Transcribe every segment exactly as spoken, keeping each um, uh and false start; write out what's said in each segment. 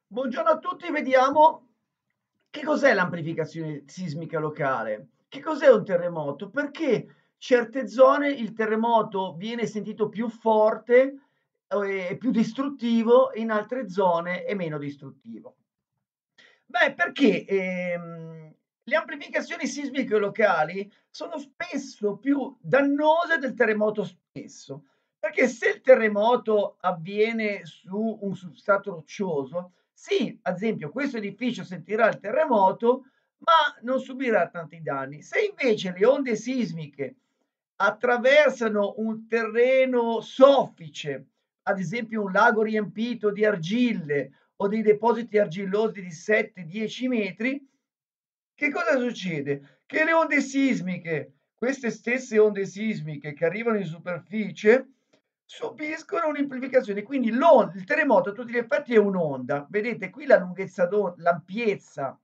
Buongiorno a tutti, vediamo che cos'è l'amplificazione sismica locale. Che cos'è un terremoto? Perché certe zone il terremoto viene sentito più forte eh, e più distruttivo, e in altre zone è meno distruttivo. Beh, perché ehm, le amplificazioni sismiche locali sono spesso più dannose del terremoto stesso, perché se il terremoto avviene su un substrato roccioso, sì, ad esempio questo edificio sentirà il terremoto, ma non subirà tanti danni. Se invece le onde sismiche attraversano un terreno soffice, ad esempio un lago riempito di argille o dei depositi argillosi di sette dieci metri, che cosa succede? Che le onde sismiche, queste stesse onde sismiche che arrivano in superficie, subiscono un'amplificazione. Quindi l'on il terremoto a tutti gli effetti è un'onda. Vedete qui la lunghezza d'o l'ampiezza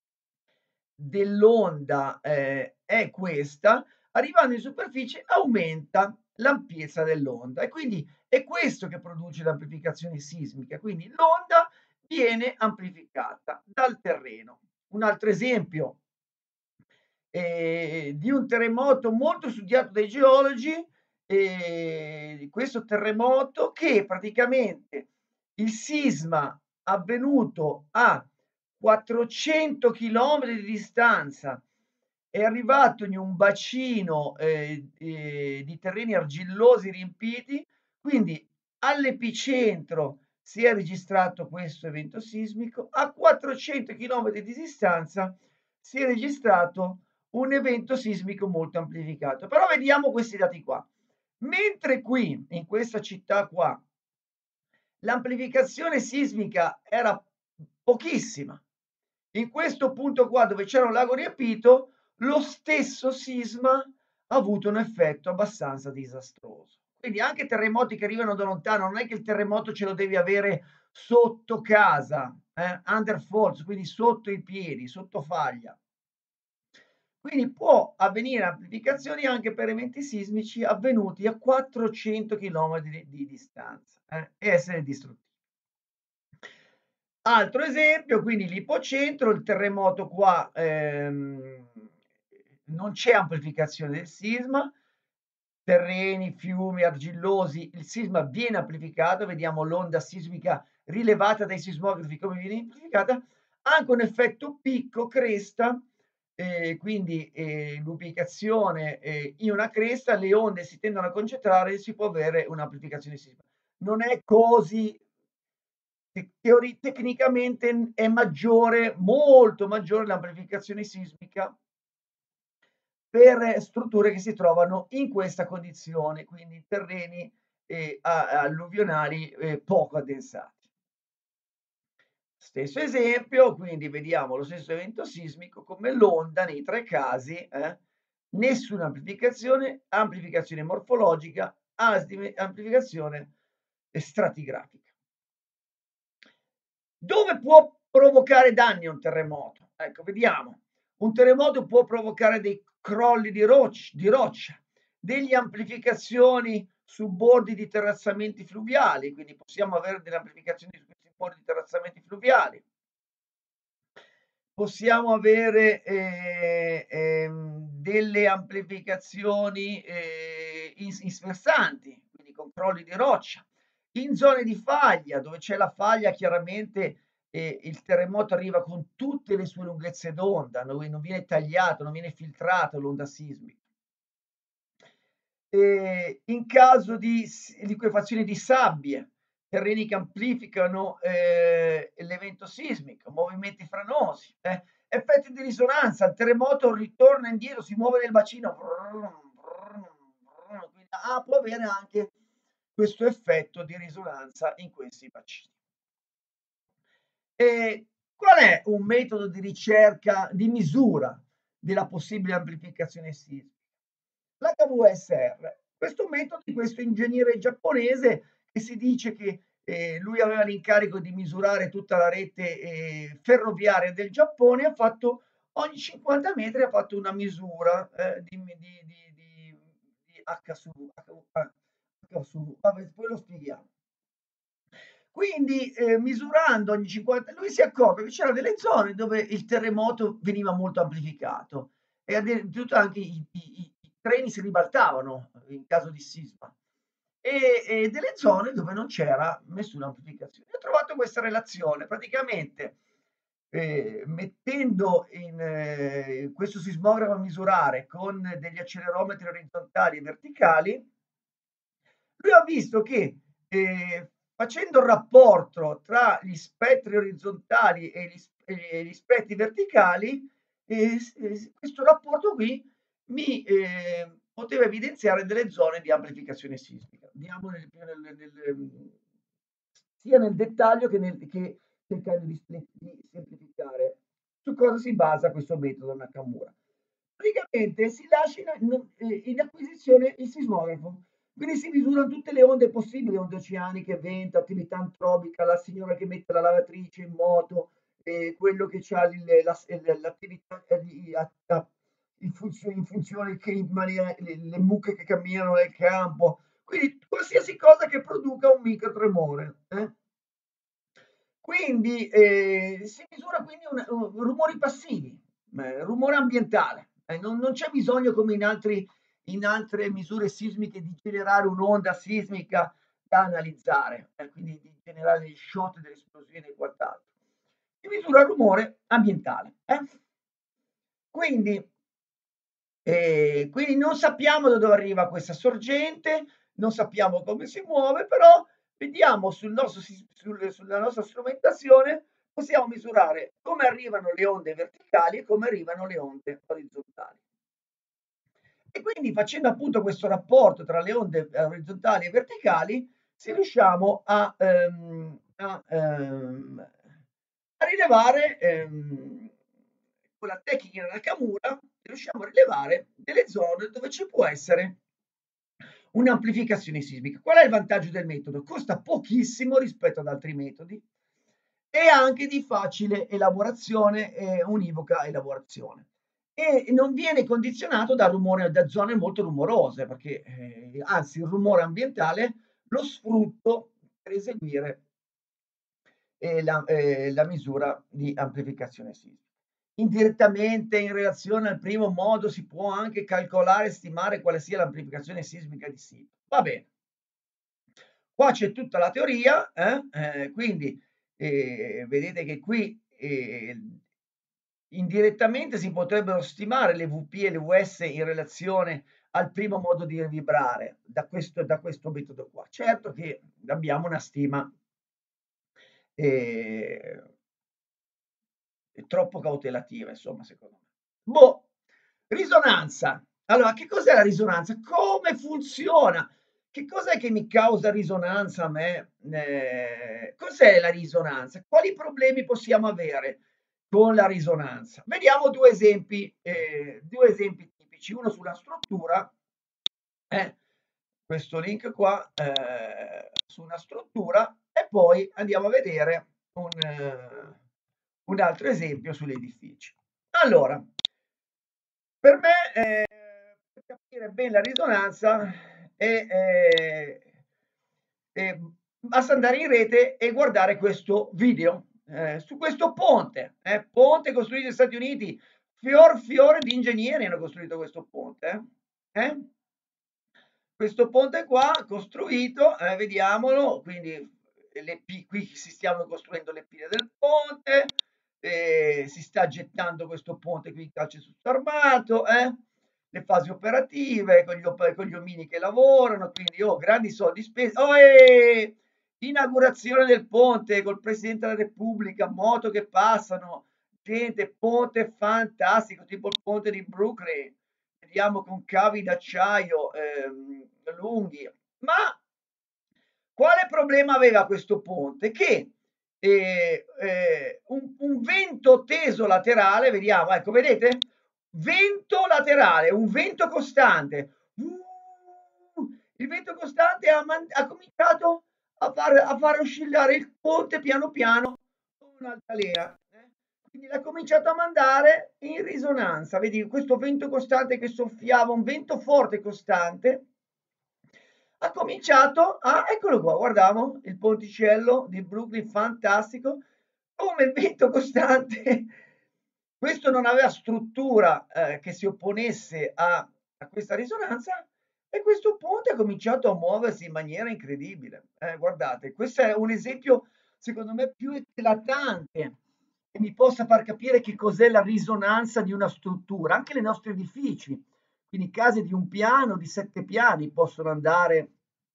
dell'onda, ehm, è questa, arrivando in superficie aumenta l'ampiezza dell'onda e quindi è questo che produce l'amplificazione sismica, quindi l'onda viene amplificata dal terreno. Un altro esempio, ehm, di un terremoto molto studiato dai geologi, ehm, di questo terremoto che praticamente il sisma avvenuto a quattrocento chilometri di distanza è arrivato in un bacino, ehm, ehm, di terreni argillosi riempiti, quindi all'epicentro si è registrato questo evento sismico, a quattrocento chilometri di distanza si è registrato un evento sismico molto amplificato. Però vediamo questi dati qua. Mentre qui, in questa città qua, l'amplificazione sismica era pochissima, in questo punto qua dove c'era un lago riempito, lo stesso sisma ha avuto un effetto abbastanza disastroso. Quindi anche terremoti che arrivano da lontano, non è che il terremoto ce lo devi avere sotto casa, eh, under fault, quindi sotto i piedi, sotto faglia. Quindi può avvenire amplificazioni anche per eventi sismici avvenuti a quattrocento chilometri di distanza, eh, e essere distruttivi. Altro esempio, quindi l'ipocentro, il terremoto qua, ehm, non c'è amplificazione del sisma, terreni, fiumi argillosi, il sisma viene amplificato, vediamo l'onda sismica rilevata dai sismografi come viene amplificata, ha anche un effetto picco, cresta, ehm, quindi, ehm, l'ubicazione, ehm, in una cresta, le onde si tendono a concentrare e si può avere un'amplificazione sismica. Non è così te teori tecnicamente è maggiore, molto maggiore l'amplificazione sismica per strutture che si trovano in questa condizione, quindi terreni, ehm, a alluvionali, ehm, poco addensati. Stesso esempio, quindi vediamo lo stesso evento sismico come l'onda nei tre casi, eh, nessuna amplificazione, amplificazione morfologica, asdime amplificazione stratigrafica. Dove può provocare danni un terremoto? Ecco, vediamo. Un terremoto può provocare dei crolli di roc di roccia, delle amplificazioni su bordi di terrazzamenti fluviali, quindi possiamo avere delle amplificazioni su questi bordi di terrazzamenti fluviali. Possiamo avere, ehm, ehm, delle amplificazioni, ehm, in in sversanti, quindi con crolli di roccia. In zone di faglia, dove c'è la faglia chiaramente, ehm, il terremoto arriva con tutte le sue lunghezze d'onda, dove non viene tagliato, non viene filtrato l'onda sismica. Ehm, in caso di s liquefazione di sabbie, terreni che amplificano, ehm, l'evento sismico, movimenti franosi, eh, effetti di risonanza, il terremoto ritorna indietro, si muove nel bacino, quindi ah, può avere anche questo effetto di risonanza in questi bacini. E qual è un metodo di ricerca, di misura della possibile amplificazione sismica? L'H V S R. Questo metodo di questo ingegnere giapponese che si dice che, ehm, lui aveva l'incarico di misurare tutta la rete, ehm, ferroviaria del Giappone, ha fatto ogni cinquanta metri ha fatto una misura, ehm, di mi di di di di H su H V a H su vabbè poi lo spieghiamo. Quindi, eh, misurando ogni cinquanta, lui si è accorto che c'erano delle zone dove il terremoto veniva molto amplificato e addirittura anche i, i- i- i treni si ribaltavano in caso di sisma e, e delle zone dove non c'era nessuna amplificazione. Ho trovato questa relazione, praticamente eh, mettendo in eh, questo sismografo a misurare con degli accelerometri orizzontali e verticali, lui ha visto che eh, facendo il rapporto tra gli spettri orizzontali e gli, e gli spettri verticali, eh, questo rapporto qui mi eh, poteva evidenziare delle zone di amplificazione sismica. Andiamo nel, nel, nel, sia nel dettaglio che, nel, che cercando di, di semplificare su cosa si basa questo metodo Nakamura. Praticamente si lascia in, in, in acquisizione il sismografo, quindi si misurano tutte le onde possibili, onde oceaniche, vento, attività antropica, la signora che mette la lavatrice in moto, eh, quello che ha l'attività in funzione, in funzione che in maniera, le, le mucche che camminano nel campo, quindi qualsiasi cosa che produca un microtremore. Eh? Quindi eh, si misura quindi un, un, rumori passivi, eh, rumore ambientale. Eh, non, non c'è bisogno come in, altri, in altre misure sismiche di generare un'onda sismica da analizzare, eh, quindi di generare degli shot, delle esplosioni e quant'altro. Si misura il rumore ambientale. Eh? Quindi, eh, quindi non sappiamo da dove arriva questa sorgente, non sappiamo come si muove, però vediamo sul nostro, sul, sulla nostra strumentazione, possiamo misurare come arrivano le onde verticali e come arrivano le onde orizzontali. E quindi facendo appunto questo rapporto tra le onde orizzontali e verticali, si riusciamo a, ehm, a, ehm, a rilevare, ehm, con la tecnica Nakamura, riusciamo a rilevare delle zone dove ci può essere un'amplificazione sismica. Qual è il vantaggio del metodo? Costa pochissimo rispetto ad altri metodi e anche di facile elaborazione e univoca elaborazione. E non viene condizionato da rumore, da zone molto rumorose, perché eh, anzi il rumore ambientale lo sfrutto per eseguire eh, la, eh, la misura di amplificazione sismica. Indirettamente in relazione al primo modo si può anche calcolare e stimare quale sia l'amplificazione sismica di sito. Va bene. Qua c'è tutta la teoria, eh? Eh, quindi eh, vedete che qui eh, indirettamente si potrebbero stimare le V P e le V S in relazione al primo modo di vibrare da questo, da questo metodo qua. Certo che abbiamo una stima eh, troppo cautelativa, insomma, secondo me. Boh, risonanza. Allora, che cos'è la risonanza? Come funziona? Che cos'è che mi causa risonanza a me? Eh, cos'è la risonanza? Quali problemi possiamo avere con la risonanza? Vediamo due esempi, eh, due esempi tipici, uno sulla struttura, eh, questo link qua, eh, su una struttura, e poi andiamo a vedere un, eh, un altro esempio sull'edificio. Allora, per me, eh, per capire bene la risonanza, è, è, è, basta andare in rete e guardare questo video eh, su questo ponte, eh, ponte costruito negli Stati Uniti, fior fiore di ingegneri hanno costruito questo ponte. Eh? Eh? Questo ponte qua costruito, eh, vediamolo, quindi le, qui si stiamo costruendo le pile del ponte, eh, si sta gettando questo ponte qui in calcestruzzo armato, eh? Le fasi operative con gli, con gli omini che lavorano, quindi oh, grandi soldi spesi. Oh, eh, inaugurazione del ponte col Presidente della Repubblica, moto che passano, gente, ponte fantastico, tipo il ponte di Brooklyn, vediamo con cavi d'acciaio ehm, lunghi. Ma quale problema aveva questo ponte? Che eh, eh, un, un vento teso laterale, vediamo, ecco, vedete? Vento laterale, un vento costante. Uh, il vento costante ha, ha cominciato a far, a far oscillare il ponte piano piano con un'altalena. Eh? Quindi l'ha cominciato a mandare in risonanza. Vedi questo vento costante che soffiava, un vento forte e costante, ha cominciato a, eccolo qua, guardiamo il ponticello di Brooklyn, fantastico, come il vento costante. Questo non aveva struttura eh, che si opponesse a, a questa risonanza, e questo ponte ha cominciato a muoversi in maniera incredibile. Eh, guardate, questo è un esempio secondo me più eclatante che mi possa far capire che cos'è la risonanza di una struttura. Anche nei nostri edifici, quindi case di un piano, di sette piani, possono andare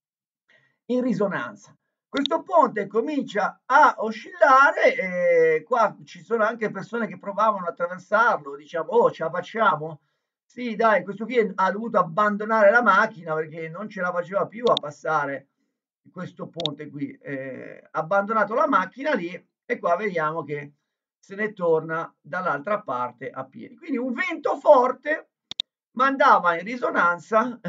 in risonanza. Questo ponte comincia a oscillare e qua ci sono anche persone che provavano a attraversarlo, diciamo, oh, ce la facciamo? Sì, dai, questo qui ha dovuto abbandonare la macchina perché non ce la faceva più a passare questo ponte qui. Eh, ha abbandonato la macchina lì e qua vediamo che se ne torna dall'altra parte a piedi. Quindi un vento forte mandava in risonanza,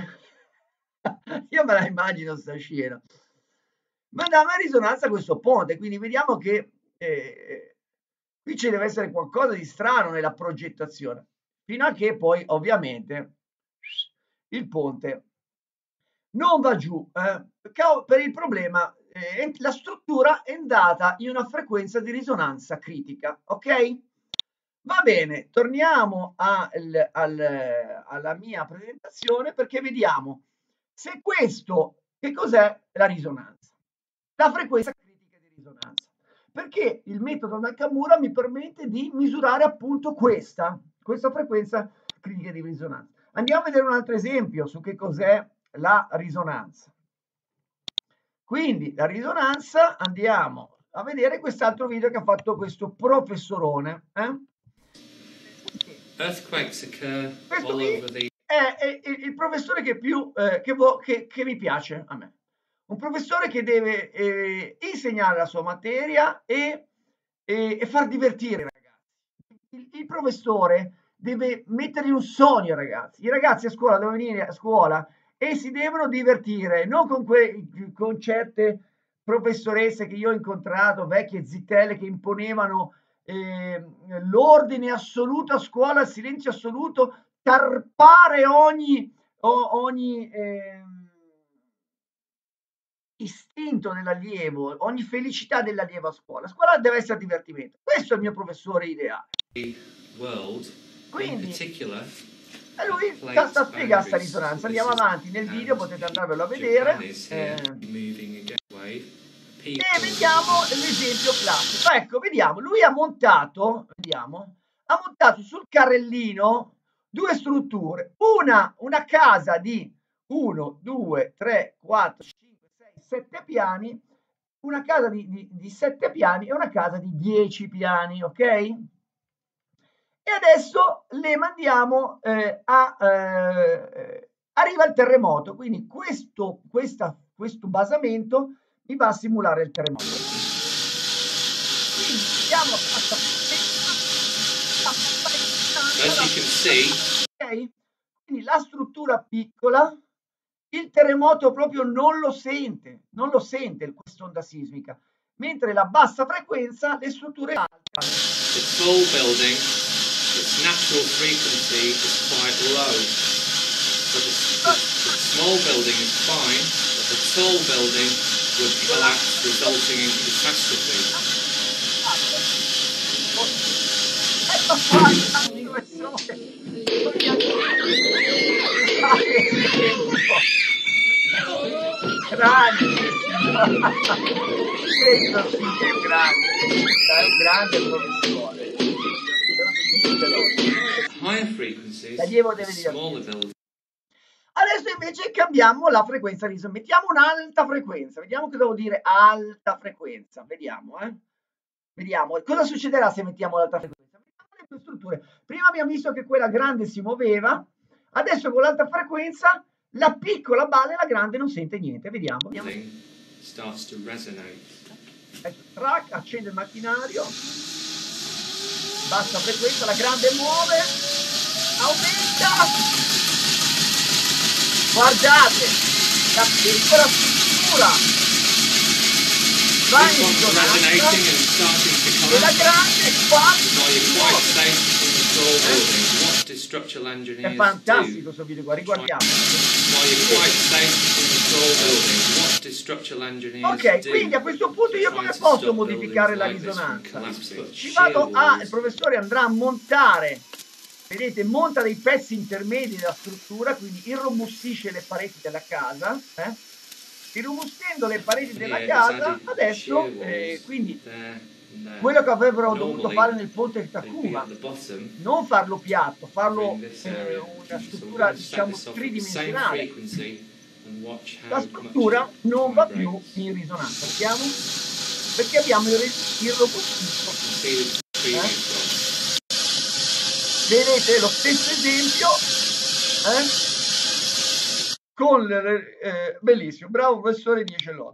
io me la immagino sta scena, mandava in risonanza questo ponte, quindi vediamo che eh, qui ci deve essere qualcosa di strano nella progettazione, fino a che poi ovviamente il ponte non va giù eh, per il problema, eh, la struttura è andata in una frequenza di risonanza critica, ok? Va bene, torniamo al, al, alla mia presentazione perché vediamo se questo, che cos'è la risonanza? La frequenza critica di risonanza. Perché il metodo Nakamura mi permette di misurare appunto questa, questa frequenza critica di risonanza. Andiamo a vedere un altro esempio su che cos'è la risonanza. Quindi la risonanza, andiamo a vedere quest'altro video che ha fatto questo professorone. Eh? Earthquakes occur Questo all qui over the... è, è, è il professore che più eh, che, che, che mi piace a me. Un professore che deve eh, insegnare la sua materia e, e, e far divertire i ragazzi. Il, il professore deve mettere un sogno ai ragazzi. I ragazzi a scuola devono venire a scuola e si devono divertire, non con, que, con certe professoresse che io ho incontrato, vecchie zitelle che imponevano eh, l'ordine assoluto a scuola, il silenzio assoluto, tarpare ogni, o, ogni eh, istinto dell'allievo, ogni felicità dell'allievo a scuola. A scuola deve essere divertimento. Questo è il mio professore ideale. World, Quindi, in particular, e lui sta, sta a spiegare questa risonanza. Andiamo avanti nel video, potete andarvelo a vedere. Eh, e vediamo l'esempio classico. Ecco, vediamo, lui ha montato, vediamo, ha montato sul carrellino due strutture, una, una casa di uno, due, tre, quattro, cinque, sei, sette piani, una casa di, di, di sette piani e una casa di dieci piani, ok? E adesso le mandiamo eh, a... Eh, arriva il terremoto, quindi questo, questa, questo basamento mi va a simulare il terremoto. Quindi andiamo a As you can see, okay? Quindi la struttura piccola, il terremoto proprio non lo sente, non lo sente questa onda sismica, mentre la bassa frequenza, le strutture alte. The tall building, its natural frequency is quite low. But the, the, the small building is fine, but the tall building would collapse, resulting in catastrophe. Questo sì che è un grande, è un grande professore. Higher frequencies, the smaller buildings. Adesso invece cambiamo la frequenza di risonanza, mettiamo un'alta frequenza, vediamo cosa vuol dire alta frequenza, vediamo, eh. Vediamo cosa succederà se mettiamo l'alta frequenza. Vediamo le due strutture. Prima abbiamo visto che quella grande si muoveva, adesso con l'alta frequenza la piccola balla e la grande non sente niente. Vediamo. vediamo. Starts to resonate. Track, accende il macchinario, bassa frequenza, la grande muove, aumenta. Guardate, la piccola struttura va in risonanza e la grande qua è fantastico questo video qua, riguardiamo. tall building. What do structural engineers Ok, do quindi a questo punto to io try come to posso stop modificare buildings la like this from risonanza? collapsing? Ci Shear vado a, il walls. professore andrà a montare, vedete, monta dei pezzi intermedi della struttura, quindi irrobustisce le pareti della casa, eh? Irrobustendo le pareti della Here it's casa, added shear adesso, eh, walls quindi there and there. quello che avrebbero dovuto Normally fare nel ponte they'd be Takuma, at the bottom non farlo piatto, over in farlo this eh, area. una So we're struttura, going to set diciamo, this off at the same tridimensionale. frequency and watch La how much struttura it non va più vibrates. in risonanza, vediamo? Perché abbiamo irri- irrobustito. You can see the previous one. Vedete lo stesso esempio, eh? Con le, eh, bellissimo, bravo professore, dieci lode.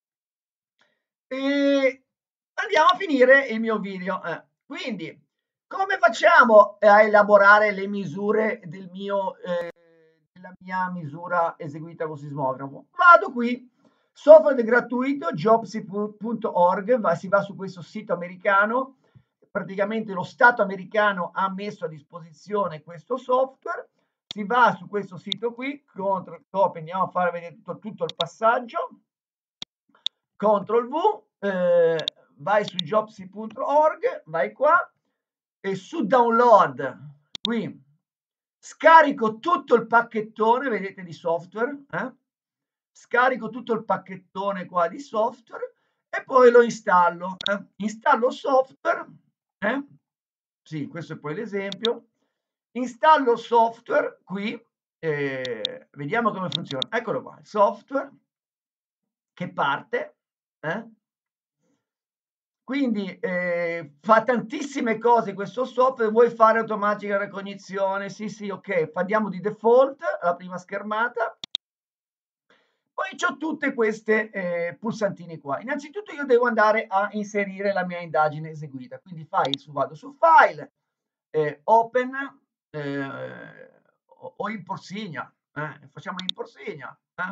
E andiamo a finire il mio video. Eh. Quindi, come facciamo a elaborare le misure del mio, eh, della mia misura eseguita con sismografo? Vado qui, software gratuito, jobsy punto org, va, si va su questo sito americano, praticamente lo Stato americano ha messo a disposizione questo software, si va su questo sito qui, CTRL copy, andiamo a fare vedere tutto, tutto il passaggio, CTRL V, eh, vai su jobsy punto org, vai qua e su download, qui scarico tutto il pacchettone, vedete, di software, eh? Scarico tutto il pacchettone qua di software e poi lo installo, eh? Installo software, eh? Sì, questo è poi l'esempio, installo software qui, eh, vediamo come funziona, eccolo qua, il software che parte, eh? Quindi eh, fa tantissime cose questo software, vuoi fare automatica ricognizione, sì sì, ok, andiamo di default, la prima schermata, poi ho tutte queste eh, pulsantini qua. Innanzitutto io devo andare a inserire la mia indagine eseguita, quindi file, su, vado su file, eh, open eh, o import signa, eh, facciamo import signa, eh.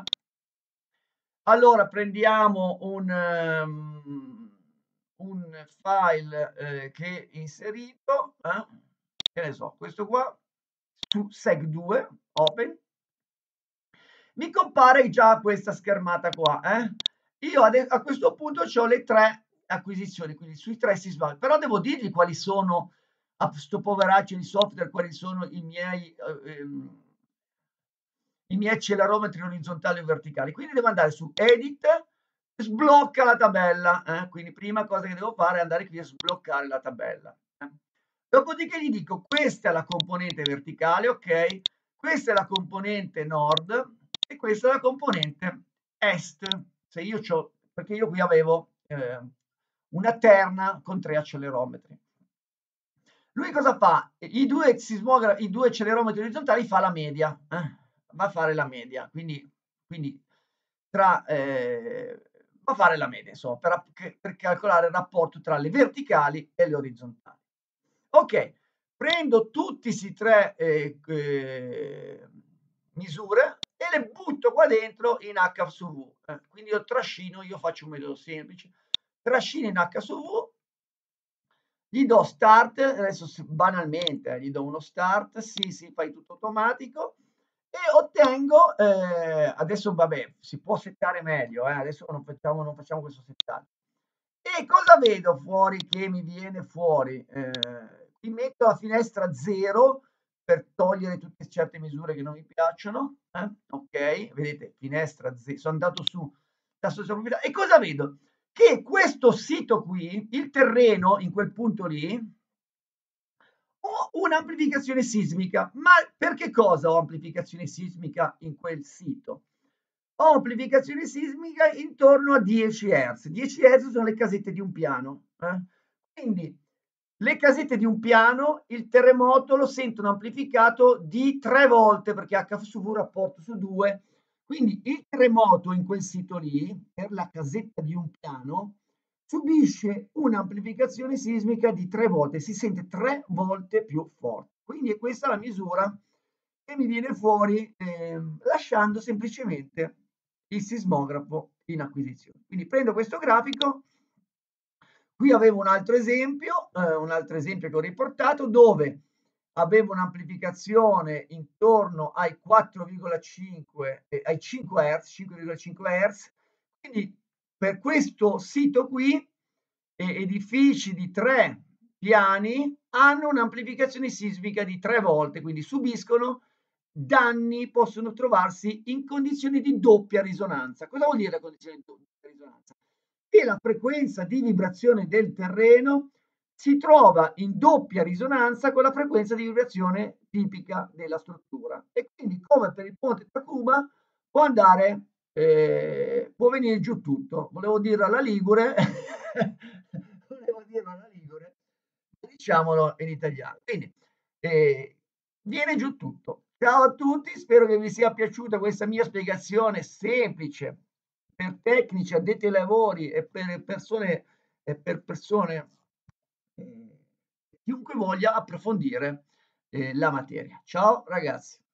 Allora prendiamo un, um, un file eh, che è inserito, eh? Che ne so, questo qua, su seg due, open, mi compare già questa schermata qua. Eh? Io a questo punto ho le tre acquisizioni, quindi sui tre si sbaglia, però devo dirgli quali sono, a sto poveraccio di software, quali sono i miei... Eh, ehm, i miei accelerometri orizzontali o verticali, quindi devo andare su edit, sblocca la tabella, eh? Quindi prima cosa che devo fare è andare qui a sbloccare la tabella, eh? Dopodiché gli dico questa è la componente verticale, ok, questa è la componente nord e questa è la componente est, se io c'ho, perché io qui avevo eh, una terna con tre accelerometri. Lui cosa fa? I due sismografi, i due accelerometri orizzontali fa la media, eh? Va a fare la media, quindi, quindi tra, eh, va a fare la media, insomma, per, per calcolare il rapporto tra le verticali e le orizzontali. Ok, prendo tutti questi tre eh, eh, misure e le butto qua dentro in H su V. Eh? Quindi io trascino, io faccio un metodo semplice, trascino in H su V, gli do start, adesso banalmente eh, gli do uno start, sì sì, fai tutto automatico e ottengo, eh, adesso vabbè, si può settare meglio, eh, adesso non facciamo, non facciamo questo settaggio. E cosa vedo fuori che mi viene fuori? Eh, qui metto la finestra zero per togliere tutte certe misure che non mi piacciono, eh? Ok, vedete, finestra zero, sono andato su, tasto di sovrapprovvedita, e cosa vedo? Che questo sito qui, il terreno in quel punto lì, ho un'amplificazione sismica. Ma per che cosa ho amplificazione sismica in quel sito? Ho amplificazione sismica intorno a dieci hertz. dieci hertz sono le casette di un piano. Eh? Quindi le casette di un piano, il terremoto lo sentono amplificato di tre volte perché H su V rapporto su due. Quindi il terremoto in quel sito lì, per la casetta di un piano, subisce un'amplificazione sismica di tre volte, si sente tre volte più forte. Quindi è questa la misura che mi viene fuori eh, lasciando semplicemente il sismografo in acquisizione. Quindi prendo questo grafico, qui avevo un altro esempio, eh, un altro esempio che ho riportato dove aveva un'amplificazione intorno ai quattro virgola cinque, eh, ai cinque hertz, cinque virgola cinque hertz. Quindi per questo sito qui, eh, edifici di tre piani hanno un'amplificazione sismica di tre volte, quindi subiscono danni, possono trovarsi in condizioni di doppia risonanza. Cosa vuol dire la condizione di doppia risonanza? Che la frequenza di vibrazione del terreno si trova in doppia risonanza con la frequenza di vibrazione tipica della struttura, e quindi, come per il ponte Tacuma, può andare, eh, può venire giù tutto. Volevo dirlo alla Ligure, volevo dirlo alla Ligure, diciamolo in italiano. Quindi eh, viene giù tutto. Ciao a tutti, spero che vi sia piaciuta questa mia spiegazione semplice per tecnici addetti ai lavori e per persone, e per persone eh, chiunque voglia approfondire eh, la materia. Ciao ragazzi.